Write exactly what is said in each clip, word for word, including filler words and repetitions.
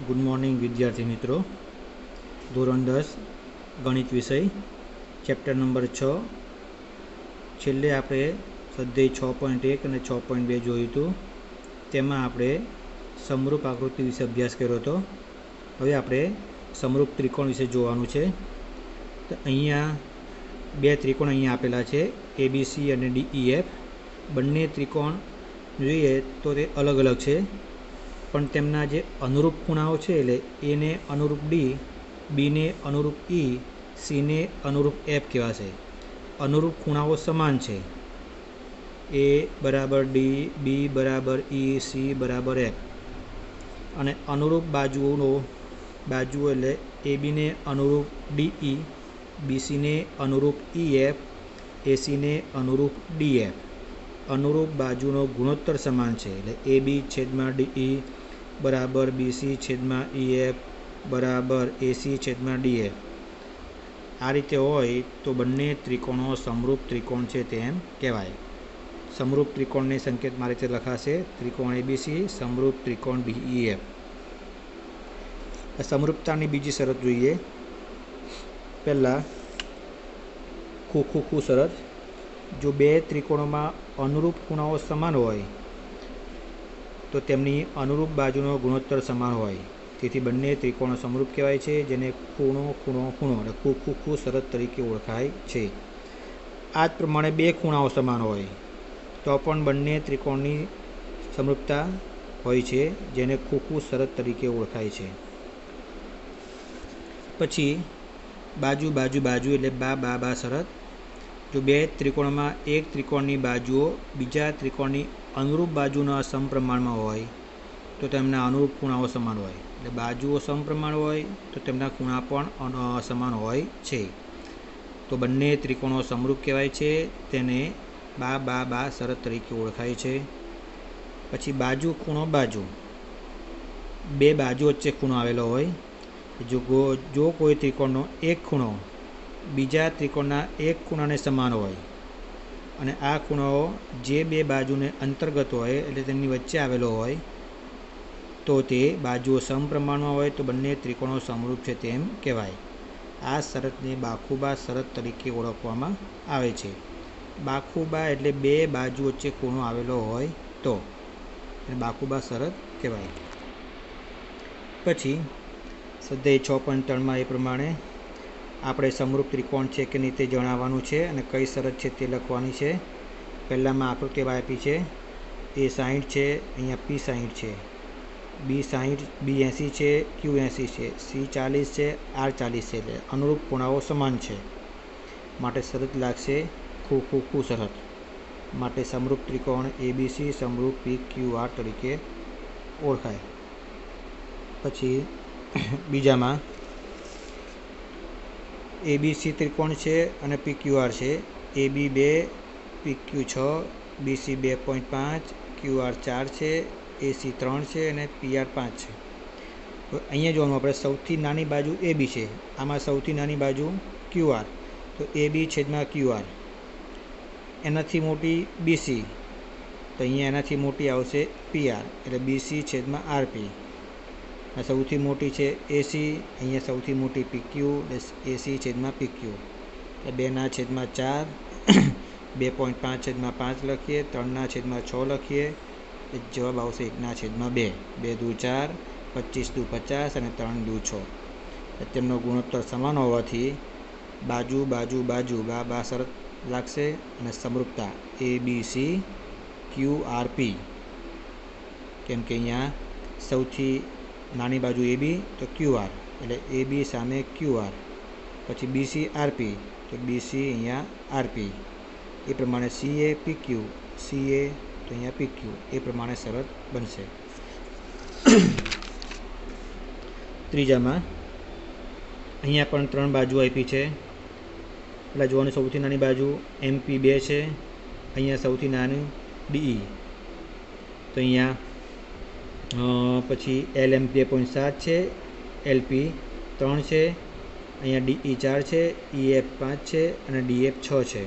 Good morning विद्यार्थी मित्रों। धोरण दस गणित विषय चैप्टर नंबर छ छेल्ले आपणे स्वाध्याय छ पॉइंट एक और छ पॉइंट बे जोयुं हतुं। तेमां आपणे समरूप आकृति विषे अभ्यास कर्यो हतो। हवे आपणे समरूप त्रिकोण विषे जोवानुं छे। तो अहींया बे त्रिकोण अहींया आपेला छे ए बी सी अने डी ई एफ। बंने त्रिकोण जोईए तो ते अलग अलग छे, पण तेमना जे अनुरूप खूणाओ छे एटले ए ने अनुरूप डी, बी ने अनुरूप ई, सी ने अनुरूप एफ कहेवाशे। अनुरूप खूणाओ समान छे, ए बराबर डी, बी बराबर ई, सी बराबर एफ। अने अनुरूप बाजुओनो बाजुओ एटले ए बी ने अनुरूप डी ई, बी सी ने अनुरूप ई एफ, ए सी ने अनुरूप डी एफ। अनुरूप बाजुनो गुणोत्तर समान है एटले ए बी छेदमां डी ई बराबर बी सी छेदमां ई एफ बराबर ए सी छेदमां डी एफ। आ रीते होय तो बंने त्रिकोणों समरूप त्रिकोण है तेम कहेवाय। समरूप त्रिकोण ने संकेत मारी रीते लखाशे त्रिकोण ए बी सी समरूप त्रिकोण डी ई एफ। समरूपतानी बीजी शरत जोईए। पहला खू खू खू शरत। जो बे त्रिकोणों में अनुरूप खूणाओ समान होय तो तेमनी अनुरूप बाजुनो गुणोत्तर समान होय, तेथी बंने त्रिकोणों समरूप कहेवाय छे, जेने खूणो खूणो खूणो एटले खू खू खू शरत तरीके ओळखाय छे। आ ज प्रमाणे बे खूणाओ समान होय तो पण बंने त्रिकोणनी समरूपता होय छे, जेने खू खू शरत तरीके ओळखाय छे। पछी बाजू बाजू बाजू एटले बा बा बा शरत। जो बे त्रिकोण में एक त्रिकोणनी बाजुओ बीजा त्रिकोणनी अनुरूप बाजुना समप्रमाण में होय तो तेमना अनुरूप खूणाओ समान होय। एटले बाजुओ समप्रमाण होय तो तेमना खूणा पण समान होय छे। तो बंने त्रिकोणों समरूप कहेवाय छे, तेने बा बा बा शरत तरीके ओळखाय छे। पछी बाजू खूणो बाजू। बे बाजू वच्चे खूणो आवेलो होय। जो जो कोई त्रिकोणनो एक खूणो बीजा त्रिकोणना एक खूणाने समान होय अने आ खूणो जे बे बाजुने अंतर्गत होय एटले तेमनी वच्चे आवेलो होय तो ते बाजुओ समप्रमाणमां होय तो बंने त्रिकोणों समरूप छे तेम कहेवाय। आ शरतने बाखुबा शरत तरीके ओळखवामां आवे छे। बाखुबा एटले बे बाजू वच्चे खूणो आवेलो होय तो बाखुबा शरत कहेवाय। पछी स्वाध्याय छ पॉइंट त्रण में ए प्रमाणे આપણે સમરૂપ ત્રિકોણ છે કે નહીં તે જણાવવાનું છે અને કઈ શરત છે તે લખવાની છે। પહેલામાં આકૃતિ આપી છે એ સાઠ છે, અહીંયા પી સાઠ છે, બી સાઠ બી એંસી છે, ક્યુ એંસી છે, સી ચાલીસ છે, આર ચાલીસ છે, એટલે અનુરૂપ ખૂણાઓ સમાન છે માટે શરત લાગશે ખુ ખુ ખુ શરત। માટે સમરૂપ ત્રિકોણ એ બી સી સમરૂપ પી ક્યુ આર તરીકે ઓળખાય। પછી બીજામાં ए बी सी त्रिकोण है और पी क्यू आर है। ए बी बे, पी क्यू छ, बी सी बे पॉइंट पांच, क्यू आर चार है, ए सी त्रण है और पी आर पांच है। तो अँ जो अपने सौथी नानी बाजू ए बी है, आमा सौथी नानी बाजू क्यू आर, तो ए बी छेदमा क्यू आर। एनाथी मोटी बी सी, तो अँ एनाथी मोटी आवशे पी आर एटले बी सी छेदमा आर पी। सौथी मोटी है ए सी, अँ सौथी मोटी पी क्यू ए सी छेदमा पी क्यू। बेना छेदमा चार, बे पॉइंट पांच छेदमा पांच लखीए, त्रणना छेदमा छ लखीए, जवाब आवशे एकना छेदमा बे। बे दू चार, पच्चीस दू पचास और त्रण दू छ। तेमनो गुणोत्तर समान होवाथी बाजू बाजू बाजू बा बा शरत लागशे अने समरूपता A B C Q R P. केम के अहींया सौथी नानी बाजू ए बी तो क्यू आर एटले ए बी सामे क्यू आर, पछी बी सी आर पी तो बी सी अहींया आर पी। ए प्रमाणे सी ए पी क्यू, सी ए तो अहींया पी क्यू, ए प्रमाणे शरत बनशे। त्रीजामां अहींया पण त्रण बाजू आपी छे। એટલે જોવાની સૌથી નાની બાજુ એમ પી બે છે, અહીંયા સૌથી નાની ડીઈ તો અહીંયા પછી एल एम બે પોઈન્ટ સાત है, एल पी ત્રણ है, अँ डी ई चार है, ई एफ पांच है और डी एफ छ है।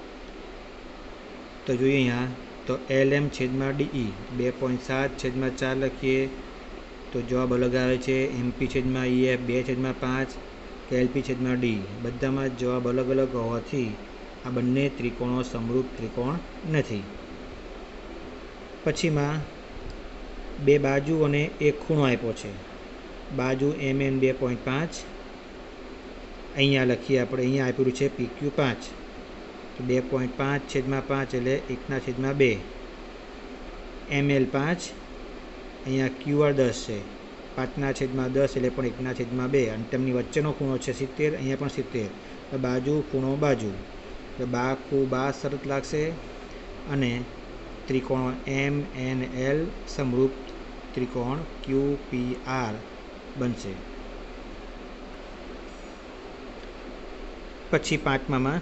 तो જોઈએ અહીંયા तो एल एम छेद में डी ई बे पॉइंट सात छेद में चार लखीए तो जवाब अलग आवे छे। एमपी छेदमां ईएफ बे छेदमां पांच के एलपी छेदमां डी बधामां जवाब अलग अलग होवाथी आ बंने त्रिकोणों समरूप त्रिकोण नथी। पछीमां बे बाजू अने एक खूणो आप्यो छे। बाजू एम एन बे पॉइंट पांच अहींया लखीए आपणे। अहींया आपेलुं छे पीक्यू पांच तो बे पॉइंट पांच छेदमां पांच एटले एकना छेदमां बे। एम एल पांच अहींया क्यू आर दस है। पांचना छेदमां दस एटले पण एकना छेदमां बे अने तेमनी वच्चेनो खूणो छे सित्तेर। अहींया पण सित्तेर तो बाजू खूणो बाजू तो बा खू बा शरत लागशे अने त्रिकोण एम एन एल समरूप त्रिकोण क्यू पी आर बनशे। पछी पांचमामां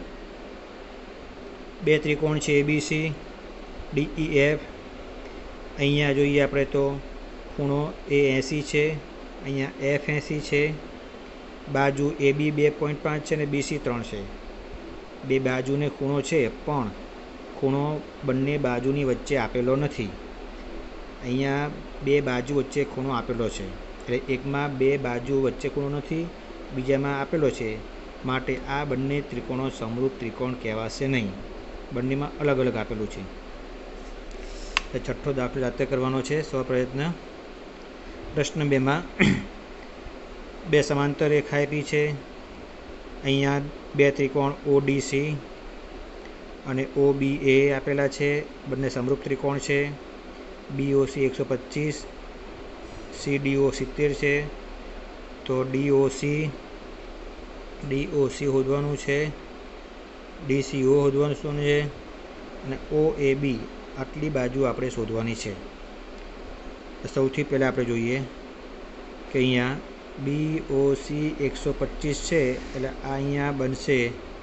बे त्रिकोण छे एबीसी डीईएफ। अहींया जोईए आपणे तो खूणो ए एसी है। अहींया एफ एसी है। बाजू ए बी बे पॉइंट पांच है बी सी त्रण है। बे बाजू ने खूणो है पण खूणो बंने बाजूनी वच्चे आपेलो नथी। अहींया बे बाजू वच्चे खूणो आपेलो है एटले एकमां बे बाजू वच्चे खूणो नथी बीजामां आपेलो है माटे आ बंने त्रिकोणों समरूप त्रिकोण कहेवाशे नहीं। बंनेमां अलग अलग आपेलुं छे। तो छठ्ठो दाखलो जाते करवानो छे। स्व प्रयत्न। प्रश्न बे में बे समांतर रेखा आपी छे। अहींया बे त्रिकोण ओडीसी अने ओबीए आपेला छे। बंने समरूप त्रिकोण छे। बीओसी एक सौ पच्चीस सीडीओ सित्तेर है तो डीओसी डीओसी शोधवानुं छे। डीसीओ शोधवानुं छे अने ओएबी आटली बाजू आपणे शोधवानी छे। तो सौथी पहला आपणे जोईए के अहींया बीओसी एक सौ पच्चीस है एटले आ अहींया बनशे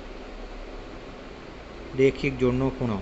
रेखिक जोड़नो खूणो।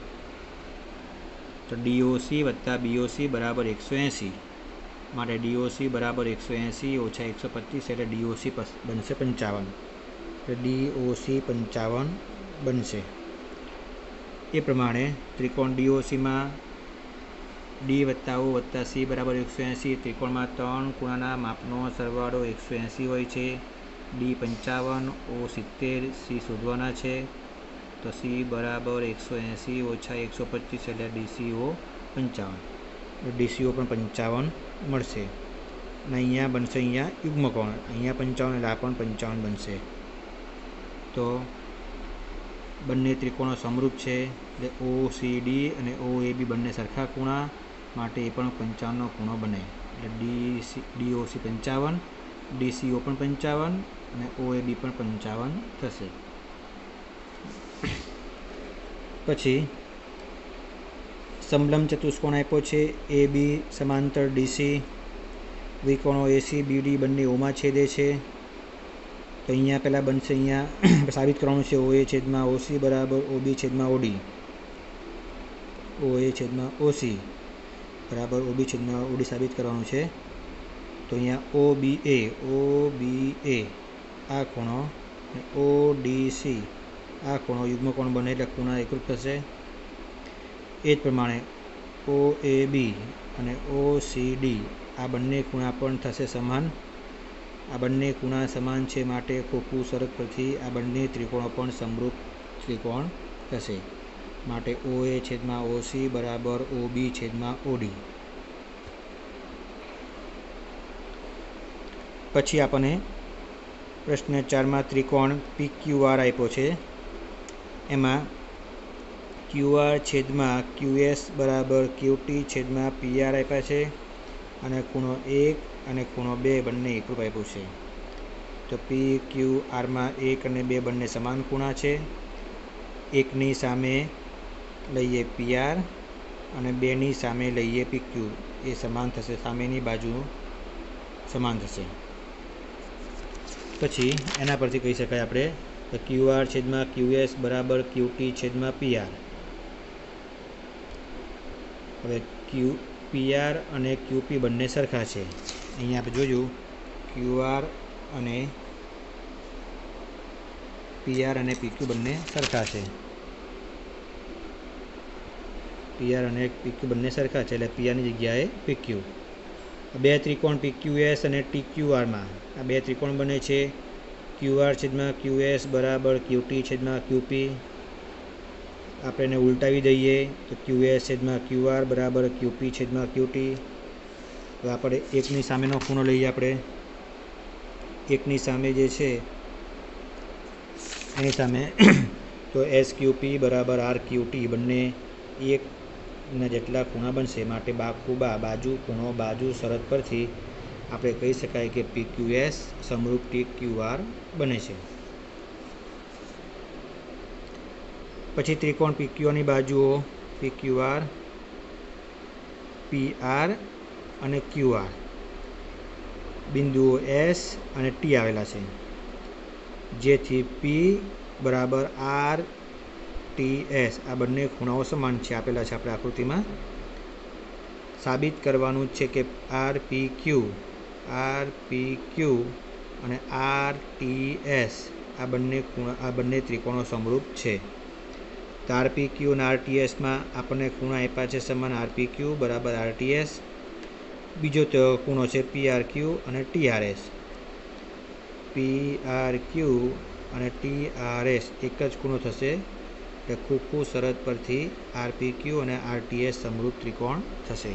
तो डीओसी वत्ता बीओसी बराबर एक सौ एसी माटे डीओसी बराबर एक सौ एसी ओछा एक सौ पच्चीस एटले डीओसी बनशे पंचावन। तो डीओसी पंचावन बनशे। ए प्रमाणे त्रिकोण डीओसी में डी वत्ता ओ वत्ता सी बराबर एक सौ एसी। त्रिकोण में त्रण खूणाना मापनो सरवाळो एक सौ एसी होय छे। डी पंचावन ओ सित्तेर सी शोधवाना छे तो सी बराबर एक सौ एसी ओछा एक सौ पच्चीस एटले डीसीओ पंचावन। डीसीओ पण पंचावन मळशे। अहींया बनशे अहींया युग्मकोण। अहींया पंचावन एटले आ पण पंचावन बनशे। तो बंने त्रिकोणों समरूप है एटले ओ सी डी और ओ ए बी बंने सरखा खूणा माटे ए पण पंचावन खूणो बने। डी सी डी ओ सी पंचावन डी सी ओ पण पंचावन और ओ ए बी पण पंचावन थशे। पछी समलंब चतुष्कोण आप्यो छे ए बी समांतर डी सी। त्रिकोणों ए सी बी डी बंने ओमां छेदे छे। तो अहींया पहला बनशे अहींया साबित करवानुं छे ओ ए छेदमां ओ सी बराबर ओ बी छेदमां ओ डी। ओ ए छेदमां ओ सी बराबर ओ बी छेदमां ओ डी साबित करवानुं छे। तो अहींया O B A O B A आ खूणो ओ डी सी आ खूणो युग्मकोण बने एटले खूणा एकरूप थशे। ए ज प्रमाणे ओ ए बी अने ओ सी डी आ बंने खूणा पण थशे समान। आ बंने खूणा समान छे माटे खोखुं शरत परथी आ बंने त्रिकोणों पण समरूप त्रिकोण थशे माटे ओ ए छेदमां ओ सी बराबर ओ बी छेदमां ओ डी। पछी आपणे प्रश्न चार में त्रिकोण पी क्यू आर आप्यो छे। एमां क्यू आर छेदमां क्यू एस बराबर क्यू टी छेदमां पी आर आप्या छे अने खूणो एक अने खूणो बे बंने एकरूप आप्युं छे। तो पी क्यू आर में एक अने बे बंने समान खूणा छे। एकनी सामे लईए पी आर अने बेनी सामे लईए पी क्यू ए समान थशे। सामेनी बाजू समान थशे। पछी एना परथी कही शकाय आपणे तो क्यू आर छेदमां क्यू एस बराबर क्यू टी छेदमां पी आर। हवे क्यू पी आर अने क्यू पी बंने सरखा छे। अहींया आपणे जोयुं क्यू आर अने पी आर अने पी क्यू बंने सरखा छे। पी आर अने पी क्यू बंने सरखा छे एटले पी आर नी जग्याए पी क्यू। બે ત્રિકોણ પી ક્યુ એસ અને ટી ક્યુ આરમાં આ બે ત્રિકોણ બને છે. ક્યુ આર છેદમાં ક્યુ એસ બરાબર ક્યુ ટી છેદમાં ક્યુ પી. આપણે એને ઉલટાવી દઈએ તો ક્યુ એસ છેદમાં ક્યુ આર બરાબર ક્યુ પી છેદમાં ક્યુ ટી. તો આપણે એકની સામેનો ખૂણો લઈએ. આપણે એકની સામે જે છે એની સામે તો એસ ક્યુ પી બરાબર આર ક્યુ ટી બંને એકના જેટલા ખૂણા બનશે. માટે બાખુબા બાજુ ખૂણો બાજુ શરત પરથી આપણે કહી શકાય કે પી ક્યુ એસ સમરૂપ ટી ક્યુ આર બને છે. પછી ત્રિકોણ પી ક્યુ આરની બાજુઓ પી ક્યુ આર, પી આર અને ક્યુ આર બિંદુઓ એસ અને ટી આવેલા છે, જેથી પી બરાબર આર ટી એસ આ બંને ખૂણાઓ સમાન છે આપેલા છે આપણે આકૃતિમાં. સાબિત કરવાનું છે કે R P Q R P ક્યુ અને આર ટી એસ આ બંને ખૂણા આ બંને ત્રિકોણો સમરૂપ છે. તો આર પી ક્યુ અને આર ટી એસમાં આપણને ખૂણા આપ્યા છે સમાન. આર પી ક્યુ બરાબર આર ટી એસ. બીજો તો ખૂણો છે પી આર ક્યુ અને T R S. P R Q અને ટી આર એસ એક જ ખૂણો થશે. એટલે ખૂખું શરત પરથી આર પી ક્યુ અને આર ટી એસ સમરૂપ ત્રિકોણ થશે.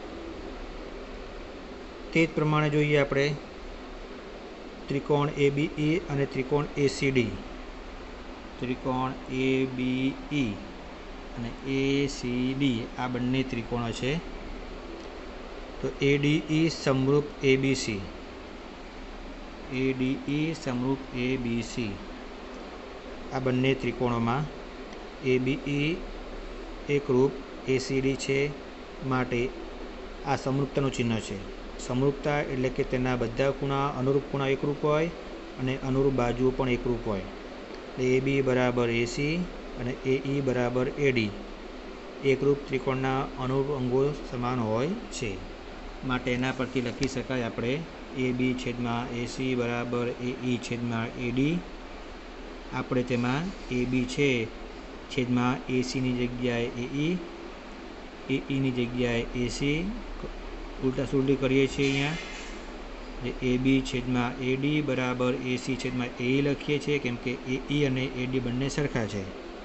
તે જ પ્રમાણે જોઈએ આપણે ત્રિકોણ એ બી ઈ અને ત્રિકોણ એ સી ડી. ત્રિકોણ એ બી ઈ અને એ સી ડી આ બંને ત્રિકોણો છે. તો એ ડી ઈ સમરૂપ A B C, A D E સમરૂપ એ બી સી આ બંને ત્રિકોણોમાં એ બી ઈ એકરૂપ એ સી ડી છે. માટે આ સમરૂપતાનું ચિહ્ન છે. સમરૂપતા એટલે કે તેના બધા ખૂણા અનુરૂપ ખૂણા એકરૂપ હોય અને અનુરૂપ બાજુઓ પણ એકરૂપ હોય. એ બી બરાબર એસી અને એ ઈ બરાબર એડી એકરૂપ ત્રિકોણના અનુરૂપ અંગો સમાન હોય છે. માટે એના પરથી લખી શકાય આપણે એ બી છેદમાં એસી બરાબર એ ઈ છેદમાં એડી. આપણે તેમાં એ બી છે છેદમાં એસીની જગ્યાએ એ ઈ, એ ઈની જગ્યાએ એસી ઉલટા સુલટી કરીએ છીએ. અહીંયા એ બી છેદમાં એડી બરાબર એસી છેદમાં એ લખીએ છીએ કેમ કે એ ઈ અને એડી બંને સરખા છે.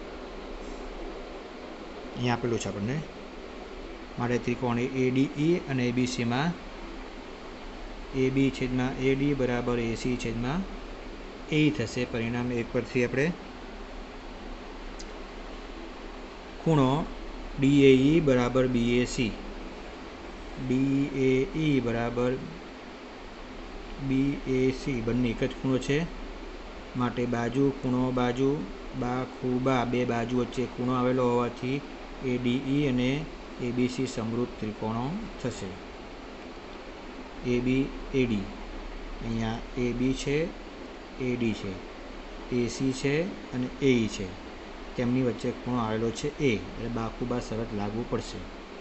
અહીંયા આપેલું છે આપણને. માટે ત્રિકોણ એ ડી ઈ અને એબીસીમાં એ બી છેદમાં એડી બરાબર એસી છેદમાં એ થશે. પરિણામ એક પરથી આપણે ખૂણો ડી એ ઈ બરાબર બી A C, D A E બરાબર બી એ સી બંને એક જ ખૂણો છે. માટે બાજુ ખૂણો બાજુ બા ખૂબા બે બાજુ વચ્ચે ખૂણો આવેલો હોવાથી એ ડી ઈ અને એ બી સી સમરૂપ ત્રિકોણો થશે. એ બી એડી અહીંયા એ બી છે, એડી છે, એસી છે અને એ ઈ છે. તેમની વચ્ચે ખૂણો આવેલો છે એ એટલે બાખુબા શરત લાગુ પડશે.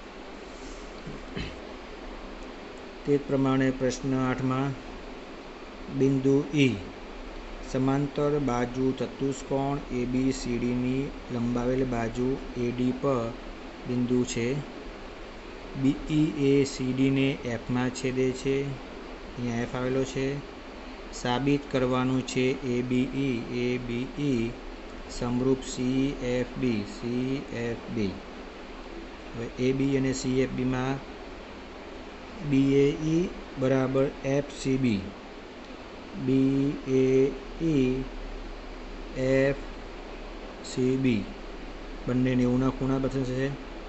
તે જ પ્રમાણે પ્રશ્ન આઠમાં બિંદુ ઈ સમાંતર બાજુ ચતુષ્કોણ એ બી સી ડીની લંબાવેલ બાજુ એ ડી પર બિંદુ છે. બી ઈ એ સી ડીને એફમાં છેદે છે. અહીંયા એફ આવેલો છે. સાબિત કરવાનું છે A B E A B E સમરૂપ C F B, C F B. હવે એ બી અને C F બીમાં B A E બરાબર F C B, B A E F C B બંને નેવુંના ખૂણા બનશે.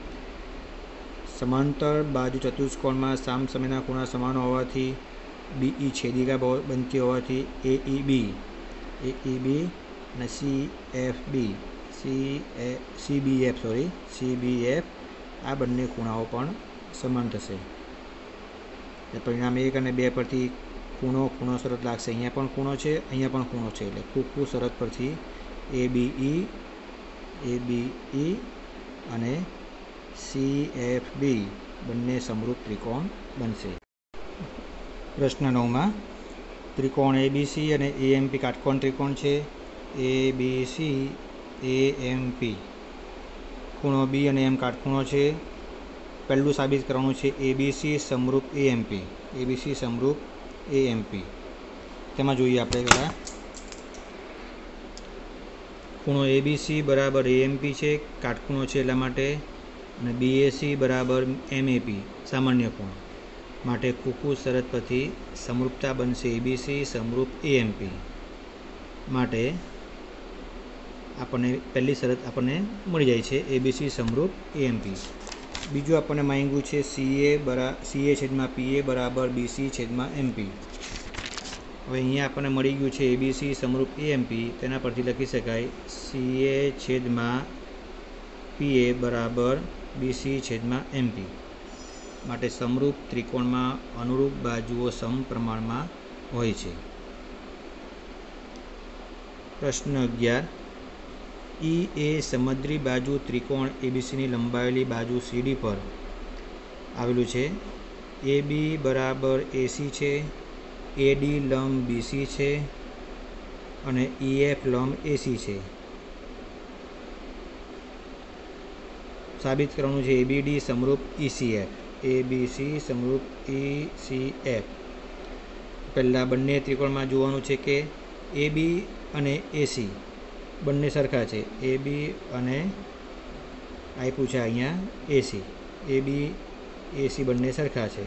સમાંતર બાજુ ચતુષ્કોણમાં સામ સામેના ખૂણા સમાન હોવાથી બી ઈ છેદિકા બનતી હોવાથી એ E B, A E B અને C F B, C A C B F sorry C B F આ બંને ખૂણાઓ પણ સમાન થશે. પરિણામ એક અને બે પરથી ખૂણો ખૂણો શરત લાગશે. અહીંયા પણ ખૂણો છે, અહીંયા પણ ખૂણો છે. એટલે ખૂખું શરત પરથી એ બી ઈ, એ બી ઈ અને સી એફ બી બંને સમરૂપ ત્રિકોણ બનશે. પ્રશ્ન નવમાં ત્રિકોણ એ બી સી અને એ એમ પી કાટકોણ ત્રિકોણ છે. A B C A M પી ખૂણો બી અને એમ કાટખૂણો છે. પહેલું સાબિત કરવાનું છે એ બી સી સમરૂપ એ એમ પી. એબીસી સમરૂપ એએમપી. તેમાં જોઈએ આપણે પહેલાં ખૂણો એબીસી બરાબર એએમપી છે, કાટખૂણો છે એટલા માટે, અને બીએસી બરાબર એમએપી સામાન્ય ખૂણો માટે ખોખુ શરત પરથી સમરૂપતા બનશે એબીસી સમરૂપ એએમપી. માટે આપણને પહેલી શરત આપણને મળી જાય છે એબીસી સમરૂપ એએમપી. બીજું આપણને માંગ્યું છે સીએ બરા સીએ છેદમાં પીએ બરાબર બીસી છેદમાં એમપી. હવે અહીંયા આપણને મળી ગયું છે એબીસી સમરૂપ એએમપી. તેના પરથી લખી શકાય સીએ છેદમાં પીએ બરાબર બીસી છેદમાં એમપી. માટે સમરૂપ ત્રિકોણમાં અનુરૂપ બાજુઓ સમપ્રમાણમાં હોય છે. પ્રશ્ન અગિયાર. ઈ એ સમદ્રી બાજુ ત્રિકોણ એબીસીની લંબાવેલી બાજુ સીડી પર આવેલું છે. એ બી બરાબર એસી છે, એડી લંબ બીસી છે અને ઈએફ લંબ એસી છે. સાબિત કરવાનું છે એબીડી સમરૂપ ઈસીએફ. એબીસી સમરૂપ ઈસીએફ. પહેલાં બંને ત્રિકોણમાં જોવાનું છે કે એ બી અને એસી બંને સરખા છે. એ બી અને આપ્યું છે અહીંયા એસી. એ બી એસી બંને સરખા છે.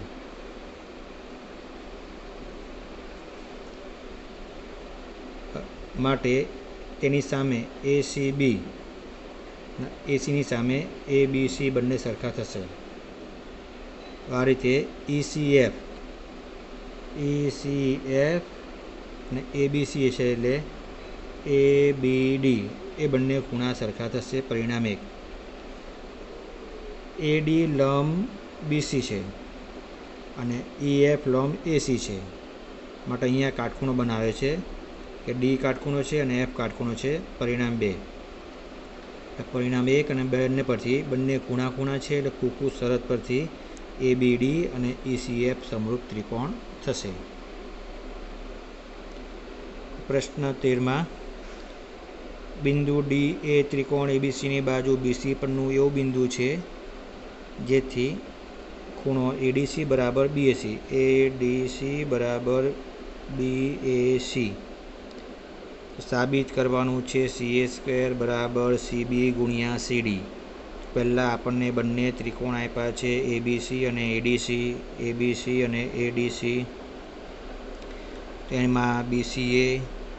માટે તેની સામે એસીબી એસીની સામે એ બી સી બંને સરખા થશે. આ રીતે ઈસીએફ ઈસીએફ અને એબીસી છે એટલે એ બી ડી એ બંને ખૂણા સરખા થશે. પરિણામ એક. એડી લંબ બીસી છે અને ઈએફ લંબ એસી છે. માટે અહીંયા કાટખૂણો બનાવે છે કે ડી કાટખૂણો છે અને એફ કાટખૂણો છે. પરિણામ બે. પરિણામ એક અને બંને પરથી બંને ખૂણા ખૂણા છે એટલે ખોખુ શરત પરથી એ બી ડી અને ઈસીએફ સમરૂપ ત્રિકોણ થશે. પ્રશ્ન તેરમાં. બિંદુ ડી એ ત્રિકોણ એબીસીની બાજુ બીસી પરનું એવું બિંદુ છે જેથી ખૂણો એડીસી બરાબર બીએસી. એડીસી બરાબર બીએસી સાબિત કરવાનું છે સીએ સ્ક્વેર બરાબર સીબી ગુણ્યા સીડી. પહેલાં આપણને બંને ત્રિકોણ આપ્યા છે એબીસી અને એડીસી. એબીસી અને એડીસી તેમાં બીસીએ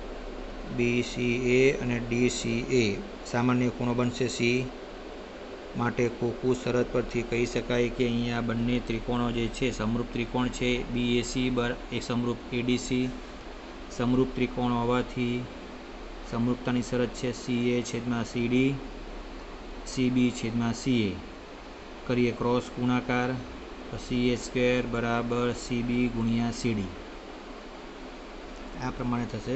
બીસીએ અને ડીસીએ સામાન્ય ખૂણો બનશે સી. માટે ખોખુ શરત પરથી કહી શકાય કે અહીંયા બંને ત્રિકોણો જે છે સમરૂપ ત્રિકોણ છે. બીએસી બર એક સમરૂપ એડીસી સમરૂપ ત્રિકોણ હોવાથી સમરૂપતાની શરત છે સીએ છેદમાં સીડી સીબી છેદમાં સીએ. કરીએ ક્રોસ ગુણાકાર. સીએ સ્ક્વેર બરાબર સીબી ગુણ્યા સીડી આ પ્રમાણે થશે.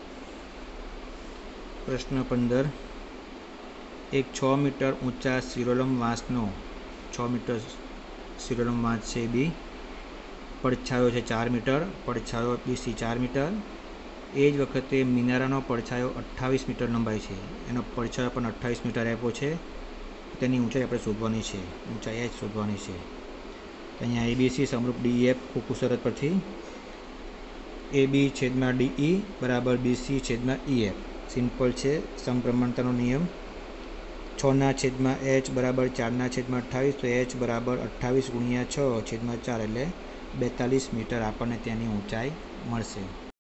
પ્રશ્ન પંદર. એક છ મીટર ઊંચા શિરોલંબ વાંસનો છ મીટર શિરોલંબ વાંસ છે બી. પડછાયો છે ચાર મીટર. પડછાયો બીસી ચાર મીટર. એ જ વખતે મિનારાનો પડછાયો અઠ્ઠાવીસ મીટર લંબાઈ છે. એનો પડછાયો પણ અઠ્ઠાવીસ મીટર આપ્યો છે. તેની ઊંચાઈ આપણે શોધવાની છે. ઊંચાઈ જ શોધવાની છે. અહીંયા એબીસી સમરૂપ ડીએફ ખોખુ શરત પરથી એ બી છેદમાં ડીઈ બરાબર બીસી છેદમાં ઈએફ. સિમ્પલ છે. સમપ્રમાણતાનો નિયમ. છના છેદમાં એચ બરાબર ચારના છેદમાં અઠ્ઠાવીસ. તો એચ બરાબર અઠ્ઠાવીસ ગુણ્યા છ છેદમાં ચાર એટલે બેતાલીસ મીટર આપણને તેની ઊંચાઈ મળશે.